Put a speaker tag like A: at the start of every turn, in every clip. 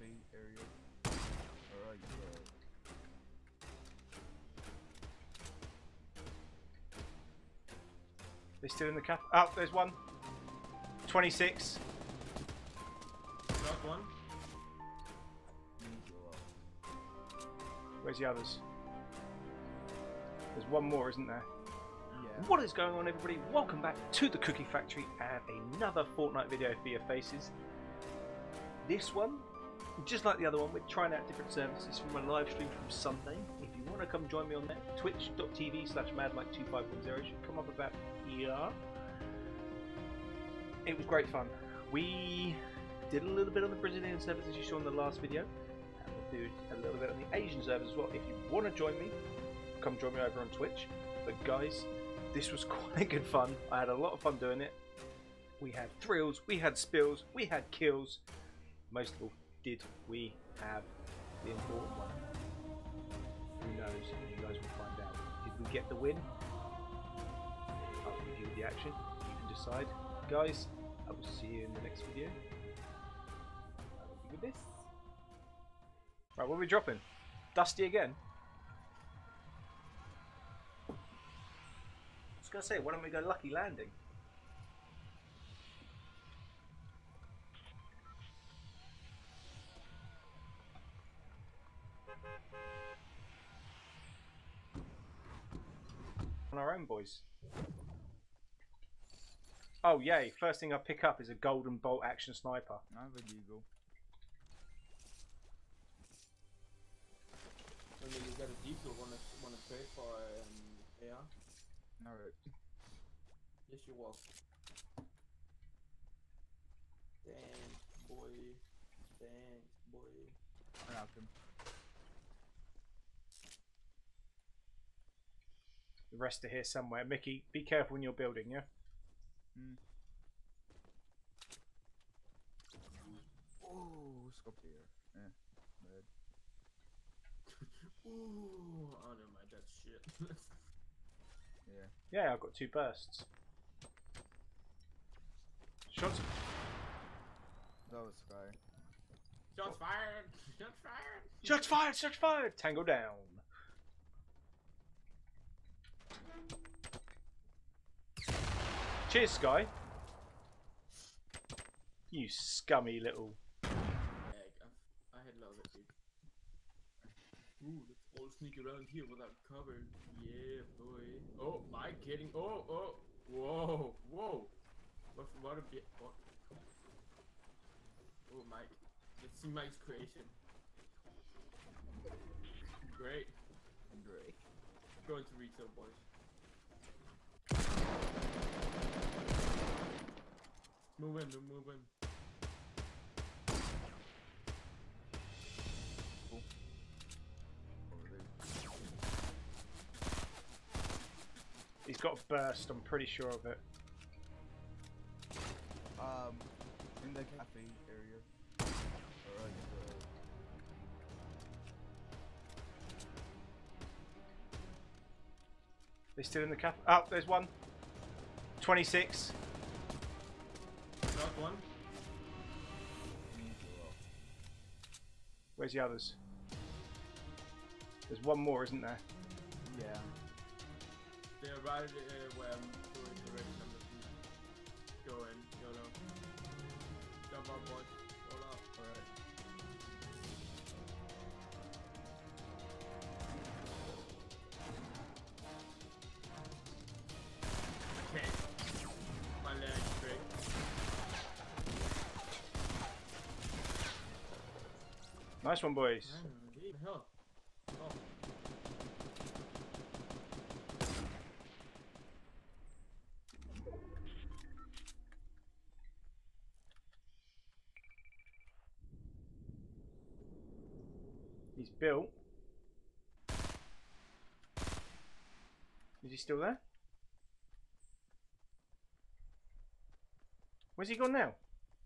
A: cafe area. Alright,
B: They're still in the cafe. Oh, there's one. 26.
C: Got one.
B: Where's the others? There's one more, isn't there?
A: Yeah.
B: What is going on, everybody? Welcome back to the Cookie Factory and another Fortnite video for your faces. This one, just like the other one, we're trying out different services from a live stream from Sunday. If you want to come join me on that, twitch.tv/madmike2510 should come up about here. It was great fun. We did a little bit on the Brazilian servers as you saw in the last video. And we'll do a little bit on the Asian servers as well. If you want to join me, come join me over on Twitch. But guys, this was quite good fun. I had a lot of fun doing it. We had thrills, we had spills, we had kills. Most of all, did we have the important one? Who knows? You guys will find out. Did we get the win? I'll give you the action. You can decide. Guys, I will see you in the next video. I will be with this. Right, what are we dropping? Dusty again? I was going to say, why don't we go Lucky Landing? On our own, boys. Oh yay, first thing I pick up is a golden bolt action sniper.
A: I have a deagle.
C: When you get a deagle, wanna trade for AR?
A: Alright.
C: Yes, you will. Thanks, boy. Thanks, boy.
A: I knocked him.
B: The rest are here somewhere. Mickey, be careful when you're building, yeah?
A: Oh, scope here. Bad.
C: Ooh, oh never mind, that's shit.
A: Yeah.
B: Yeah, I've got 2 bursts. Shots.
A: That was Sky.
C: Shots fired! Shots fired!
B: Shots fired! Shots fired! Tango down. Cheers, Sky. You scummy little.
C: I had love it, dude. Ooh, let's all sneak around here without cover. Yeah, boy. Oh, Mike kidding. Oh, oh. Whoa, whoa. What a bit. What? Oh, Mike. Let's see Mike's creation. Great.
A: Great.
C: Going to retail, boys. Move in, move in.
A: Cool. Over there.
B: He's got a burst, I'm pretty sure of it.
A: In the cafe area. Alright,
B: They're still in the cafe. Oh, there's one. 26.
C: Got one.
B: Where's the others? There's one more, isn't there?
A: Yeah.
C: They're right where I'm doing the direction I'm looking. Go in, YOLO. Jump up, boys. Roll up.
A: Alright.
C: Okay. My leg break.
B: Nice one, boys.
C: What the hell? Oh.
B: He's built. Is he still there? Where's he gone now?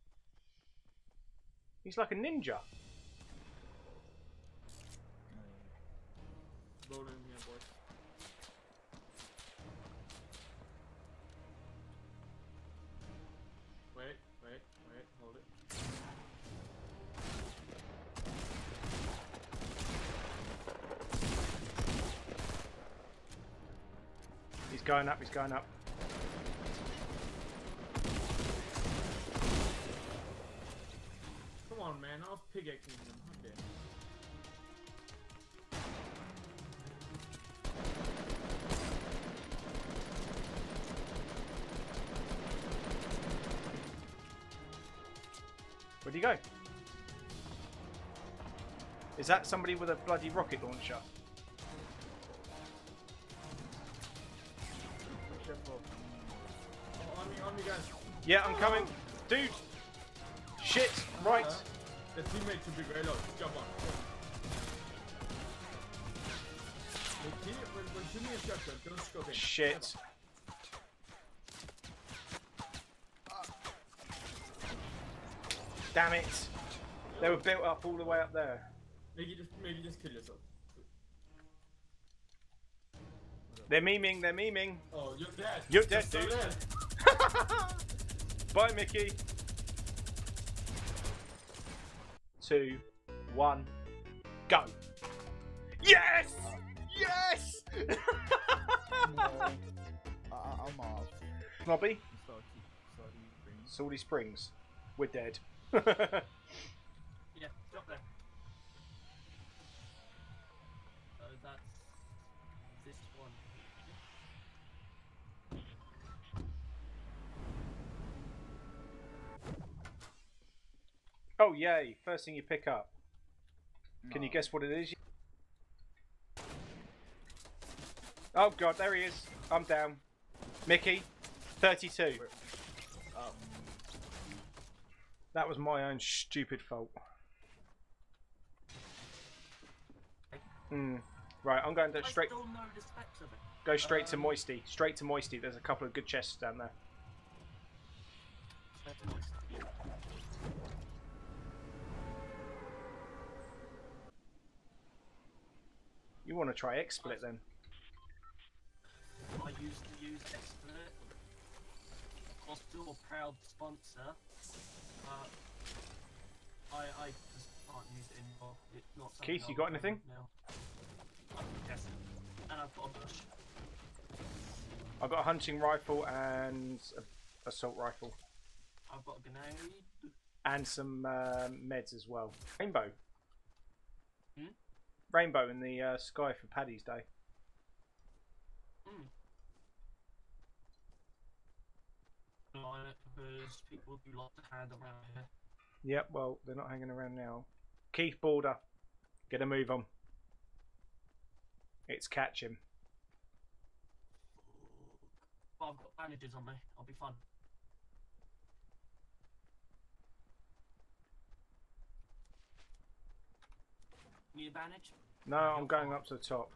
B: He's like a ninja.
C: Rolling here, boys. Wait, hold it.
B: going up, he's going up.
C: Come on, man. I was pickaxing him. Okay.
B: Where'd he go? Is that somebody with a bloody rocket launcher?
A: Careful.
C: Oh, on me, guys.
B: Yeah, I'm coming. Dude! Shit! Right!
C: The teammate should be very low. Jump on. When shooting a shotgun, don't scope in.
B: Shit. Damn it! They were built up all the way up there.
C: Maybe just kill yourself.
B: They're memeing, they're memeing.
C: Oh, you're dead.
B: You're dead,
C: so
B: dude.
C: dead.
B: Bye, Mickey. 2, 1, go. Yes! Yes!
A: No. I'm off.
B: Snobby?
A: Salty Springs.
B: Salty Springs. We're dead.
D: Yeah, drop there. So that's this one.
B: Oh, yay. First thing you pick up. Can you
A: No.
B: guess what it is? Oh, God, there he is. I'm down. Mickey, 32.
A: Where? Oh.
B: That was my own stupid fault. Right, I'm going to
D: I
B: straight.
D: still know the specs of it.
B: Go straight to Moisty. Straight to Moisty. There's a couple of good chests down there.
D: That's nice.
B: You want to try XSplit then?
D: I used to use XSplit. I'm still a proud sponsor. I just can't use it anymore. It's not something
B: Keith, you
D: I'll
B: got
D: do
B: anything?
D: Now. Yes. And I've got a bush.
B: I've got a hunting rifle and an assault rifle.
D: I've got a grenade.
B: And some meds as well. Rainbow.
D: Hmm?
B: Rainbow in the sky for Paddy's Day.
D: On it because people do like to hang around here.
B: Yep, well, they're not hanging around now. Keith Border. Get a move on. It's catch him.
D: But I've got bandages on me. I'll be fine. Need a bandage?
B: No, I'm going up to the top.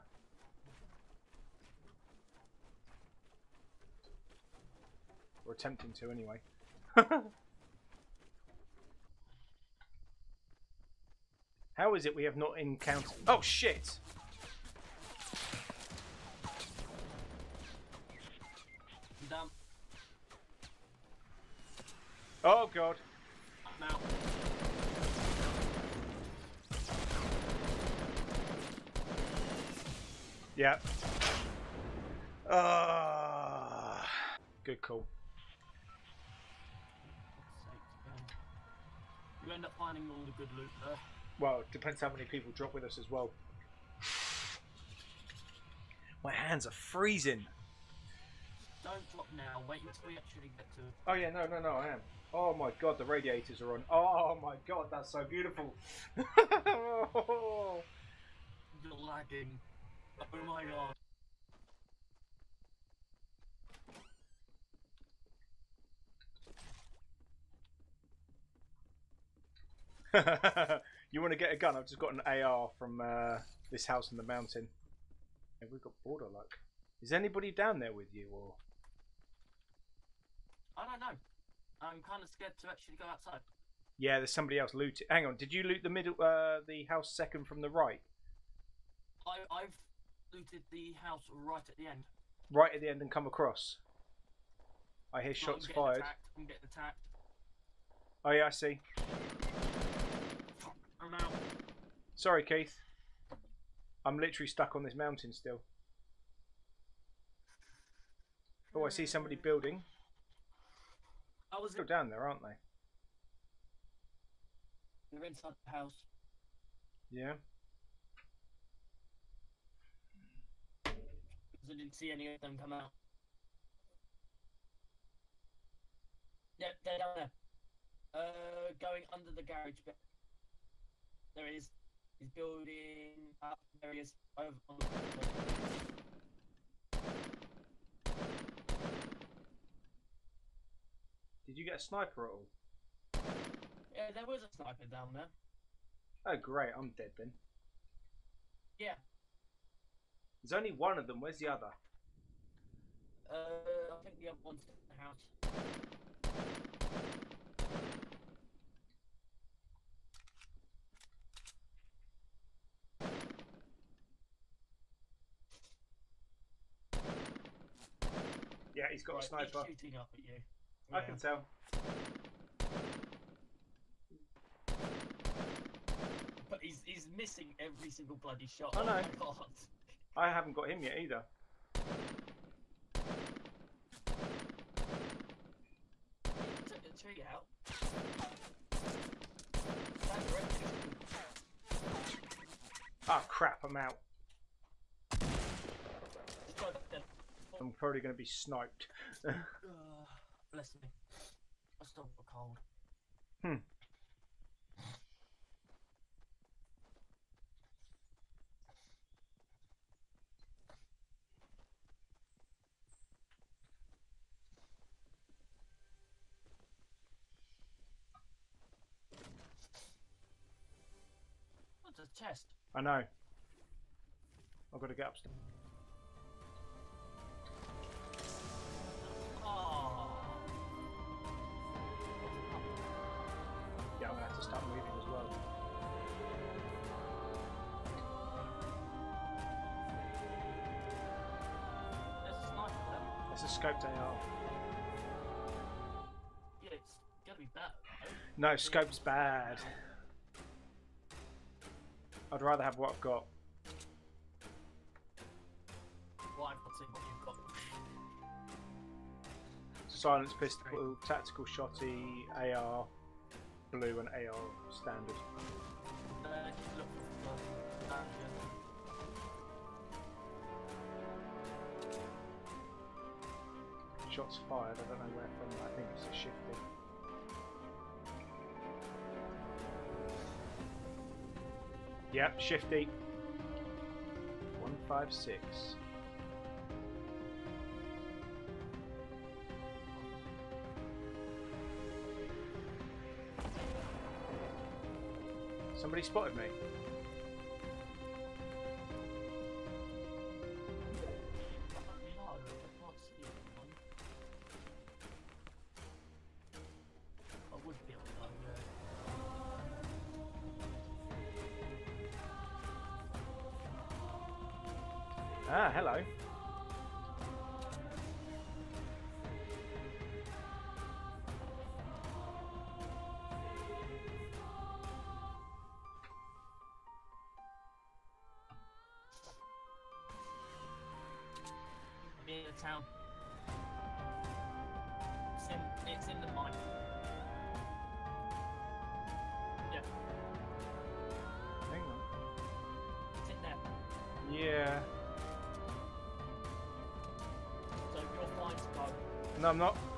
B: Or attempting to anyway. How is it we have not encountered... Oh, shit!
D: I'm down.
B: Oh, God.
D: I'm out.
B: Yeah. Good call.
D: You end up finding all the good loot there.
B: Well, it depends how many people drop with us as well. My hands are freezing.
D: Don't drop now. Wait until we actually get to.
B: Oh yeah, no, I am. Oh my God, the radiators are on. Oh my God, that's so beautiful.
D: You're lagging. Oh my God.
B: You want to get a gun? I've just got an AR from this house in the mountain. Yeah, we've got border luck. Is anybody down there with you, or?
D: I don't know. I'm kind of scared to actually go outside.
B: Yeah, there's somebody else looted. Hang on, did you loot the middle, the house second from the right?
D: I've looted the house right at the end.
B: Right at the end and come across. I hear
D: Right,
B: shots
D: I'm
B: fired.
D: I'm getting attacked.
B: Oh yeah, I see.
D: Fuck, I'm out.
B: Sorry, Keith. I'm literally stuck on this mountain still. Oh, I see somebody building.
D: I was
B: Still down there, aren't they?
D: They're inside the house.
B: Yeah.
D: Because I didn't see any of them come out. Yep, they're down there. Going under the garage bit. There he is. He's building up. There he is. Over on the
B: Did you get a sniper at all?
D: Yeah, there was a sniper down there.
B: Oh, great. I'm dead then.
D: Yeah.
B: There's only one of them. Where's the other?
D: I think the other one's in the house.
B: Yeah, he's got a sniper.
D: He's shooting up at you.
B: I can tell.
D: But he's missing every single bloody shot.
B: I know.
D: Oh my god.
B: I haven't got him yet either.
D: He took the tree out. Stand directly.
B: Ah, crap, I'm out.
D: He's got them.
B: I'm probably going to be sniped.
D: Bless me. I still got a cold.
B: Hmm.
D: What's a chest?
B: I know. I've got to get upstairs.
D: Oh.
B: Yeah, I'm going to have to start moving as well.
D: There's a sniper there.
B: It's a scoped AR.
D: Yeah, it's gonna be bad.
B: No, scope's bad. I'd rather have what I've got.
D: Well, I've not seen what you've got.
B: Silence pistol, tactical shotty, AR, blue and AR standard.
D: Just look for
B: Shots fired, I don't know where from, I think it's a shifty. Yep, shifty. 156. Somebody spotted me.
D: I would be able to go
B: Ah, hello.
D: I'm in the town. It's in the mine. Yeah,
B: Hang on.
D: it's in there.
B: Yeah.
D: So you're fine to go.
B: No, I'm not.